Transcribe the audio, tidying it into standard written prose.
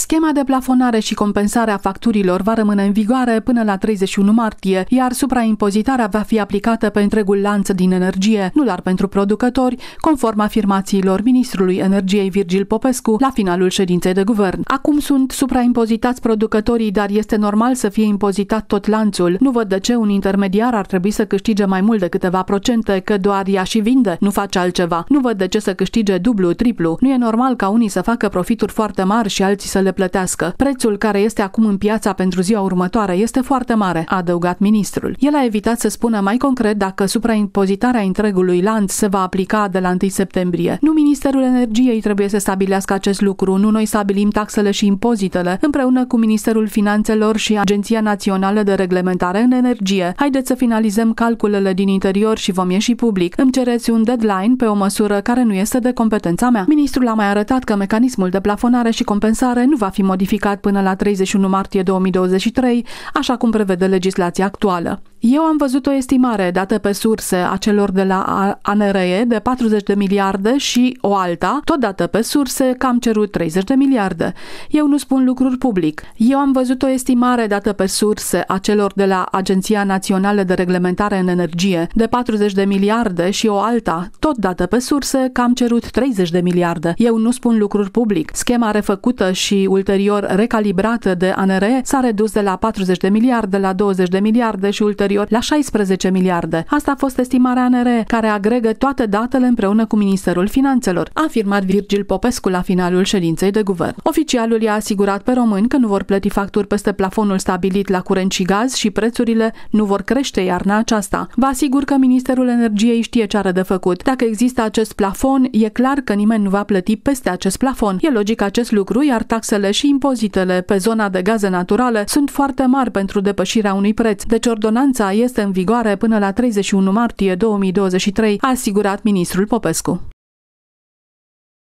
Schema de plafonare și compensare a facturilor va rămâne în vigoare până la 31 martie, iar supraimpozitarea va fi aplicată pe întregul lanț din energie, nu doar pentru producători, conform afirmațiilor ministrului energiei Virgil Popescu la finalul ședinței de guvern. Acum sunt supraimpozitați producătorii, dar este normal să fie impozitat tot lanțul. Nu văd de ce un intermediar ar trebui să câștige mai mult de câteva procente, că doar ia și vinde, nu face altceva. Nu văd de ce să câștige dublu, triplu. Nu e normal ca unii să facă profituri foarte mari și alții să le plătească. Prețul care este acum în piața pentru ziua următoare este foarte mare, a adăugat ministrul. El a evitat să spună mai concret dacă supraimpozitarea întregului lanț se va aplica de la 1 septembrie. Nu Ministerul Energiei trebuie să stabilească acest lucru, nu noi stabilim taxele și impozitele, împreună cu Ministerul Finanțelor și Agenția Națională de Reglementare în Energie. Haideți să finalizăm calculele din interior și vom ieși public. Îmi cereți un deadline pe o măsură care nu este de competența mea. Ministrul a mai arătat că mecanismul de plafonare și compensare nu va fi modificat până la 31 martie 2023, așa cum prevede legislația actuală. Eu am văzut o estimare dată pe surse a celor de la ANRE de 40 de miliarde și o alta, tot dată pe surse, că am cerut 30 de miliarde. Eu nu spun lucruri public. Eu am văzut o estimare dată pe surse a celor de la Agenția Națională de Reglementare în Energie de 40 de miliarde și o alta, tot dată pe surse, că am cerut 30 de miliarde. Eu nu spun lucruri public. Schema refăcută și ulterior recalibrată de ANRE s-a redus de la 40 de miliarde la 20 de miliarde și ulterior la 16 miliarde. Asta a fost estimarea ANRE, care agregă toate datele împreună cu Ministerul Finanțelor, a afirmat Virgil Popescu la finalul ședinței de guvern. Oficialul i-a asigurat pe români că nu vor plăti facturi peste plafonul stabilit la curent și gaz și prețurile nu vor crește iarna aceasta. Vă asigur că Ministerul Energiei știe ce are de făcut. Dacă există acest plafon, e clar că nimeni nu va plăti peste acest plafon. E logic acest lucru, iar taxele și impozitele pe zona de gaze naturale sunt foarte mari pentru depășirea unui preț. Deci ordonanța este în vigoare până la 31 martie 2023, a asigurat ministrul Popescu.